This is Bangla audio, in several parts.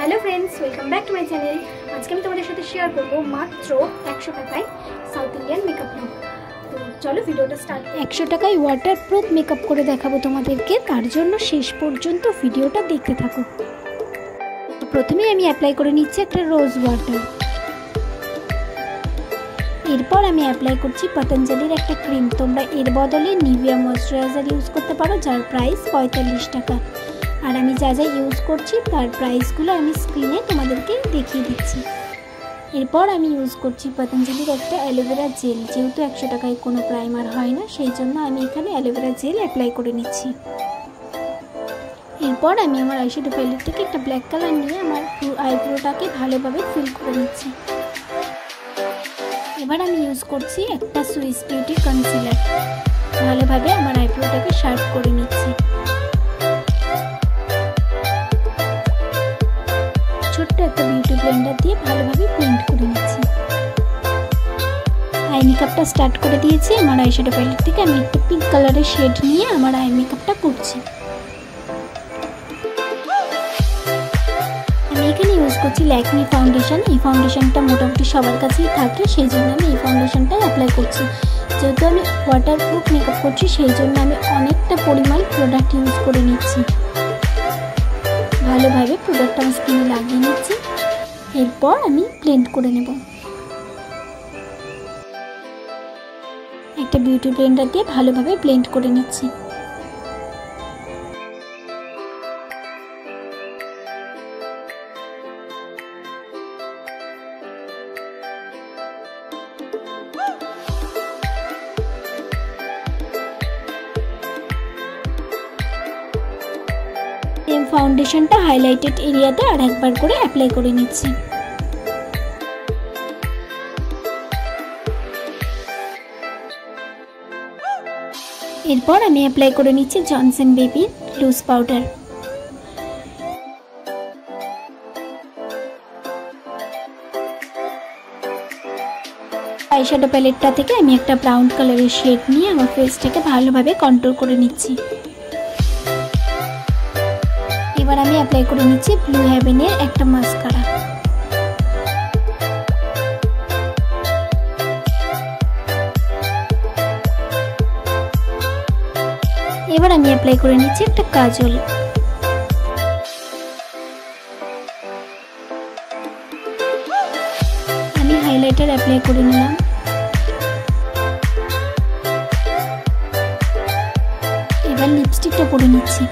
Hello friends, welcome back to my channel. आज के तुम्हारे साथे शेयर करब मात्र 100 टाकाय साउथ इंडियन मेकअप लुक। तो चलो भिडियोटा स्टार्ट। 100 टाकाय वाटारप्रूफ मेकअप करे देखाबो तुम्हादेरके, तार जोन्नो शेष पर्यन्त भिडियोटा देखते थाको। तो प्रथमेই আমি অ্যাপ্লাই করে নিচ্ছি একটা রোজ ওয়াটার। এরপর আমি অ্যাপ্লাই করছি পতঞ্জলির একটা ক্রিম। তোমরা এর বদলে নিভিয়া ময়েশ্চারাইজার ইউজ করতে পারো, যার প্রাইস 45 টাকা। আর আমি যা যা ইউজ করছি তার প্রাইসগুলো আমি স্ক্রিনে তোমাদেরকে দেখিয়ে দিচ্ছি। এরপর আমি ইউজ করছি পতঞ্জলির একটা অ্যালোভেরা জেল। যেহেতু 100 টাকায় কোনো প্রাইমার হয় না, সেই জন্য আমি এখানে অ্যালোভেরা জেল অ্যাপ্লাই করে নিচ্ছি। এরপর আমি আমার আইশ্যাডো প্যালেট থেকে একটা ব্ল্যাক কালার নিয়ে আমার আইব্রোটাকে ভালোভাবে ফিল করে নিচ্ছি। এবার আমি ইউজ করছি একটা সুইস বিউটি কনসিলার। ভালোভাবে আমার আইব্রোটাকে শার্প করে নিচ্ছি। ছোট্ট একটা বিউটি ব্লেন্ডার দিয়ে ভালোভাবে ব্লেন্ড করে নিচ্ছি। আই মেকআপটা স্টার্ট করে দিয়েছি। আমার আইশ্যাডো প্যালেট থেকে আমি একটা পিঙ্ক কালারের শেড নিয়ে আমার আই মেকআপটা করছি। আমি এখানে ইউজ করছি ল্যাকমি ফাউন্ডেশন। এই ফাউন্ডেশনটা মোটামুটি সবার কাছেই থাকে, সেই জন্য আমি এই ফাউন্ডেশনটাই অ্যাপ্লাই করছি। যেহেতু আমি ওয়াটারপ্রুফ মেকআপ করছি, সেই জন্য আমি অনেকটা পরিমাণ প্রোডাক্ট ইউজ করে নিচ্ছি। ভালোভাবে প্রোডাক্টটা আমি স্কিনে লাগিয়ে নিচ্ছি। এরপর আমি ব্লেন্ড করে নেব। একটা বিউটি ব্লেন্ডার দিয়ে ভালোভাবে ব্লেন্ড করে নিচ্ছি। ফাউন্ডেশনটা হাইলাইটেড এরিয়াতে আর একবার করে অ্যাপ্লাই করে নিচ্ছি। এরপর আমি অ্যাপ্লাই করে নিচ্ছি জনসন বেবির লুজ পাউডার। আইশ্যাডো প্যালেটটা থেকে আমি একটা ব্রাউন কালারের শেড নিয়ে আমার ফেসটাকে ভালোভাবে কন্ট্রোল করে নিচ্ছি। এবার আমি অ্যাপ্লাই করে নিচ্ছি ব্লু হেভেনের একটা মাস্কারা। এবার আমি অ্যাপ্লাই করে নিচ্ছি একটা কাজল। আমি হাইলাইটার অ্যাপ্লাই করে নিলাম। এবার লিপস্টিকটা পরে নিচ্ছি।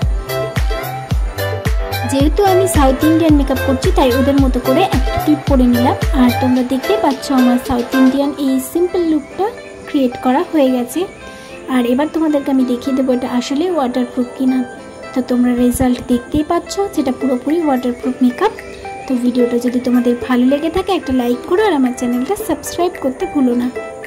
যেহেতু আমি সাউথ ইন্ডিয়ান মেকআপ করছি, তাই ওদের মতো করে একটা টিপ পরে নিলাম। আর তোমরা দেখতে পাচ্ছ আমার সাউথ ইন্ডিয়ান এই সিম্পল লুকটা ক্রিয়েট করা হয়ে গেছে। আর এবার তোমাদেরকে আমি দেখিয়ে দেবো এটা আসলে ওয়াটারপ্রুফ কিনা। তো তোমরা রেজাল্ট দেখতেই পাচ্ছ, যেটা পুরোপুরি ওয়াটারপ্রুফ মেকআপ। তো ভিডিওটা যদি তোমাদের ভালো লেগে থাকে একটা লাইক করো, আর আমার চ্যানেলটা সাবস্ক্রাইব করতে ভুলো না।